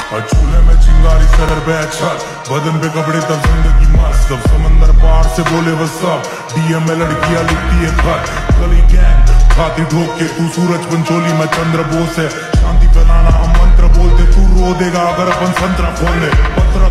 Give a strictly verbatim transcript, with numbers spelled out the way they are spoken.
और चूल्हे में चिंगारी सर पे छत, बदन पे कपड़े तब जिंदगी मस्त। तब समंदर पार से बोले वो सब, डीएम में लड़कियां लिखती है खत। गली गैंग छाती ठोक के तू सूरज पंचोली में चंद्र बोस है। शांति फैलाना हम मंत्र बोलते, तू रो देगा अगर अपन संतरा खोल दे। पत्र